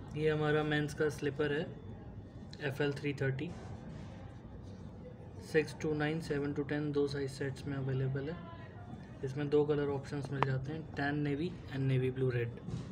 ये हमारा मेंस का स्लीपर है FL 330 6 to 9 7 to 10 दो साइज सेट्स में अवेलेबल है। इसमें दो कलर ऑप्शंस मिल जाते हैं, tan navy and navy blue red.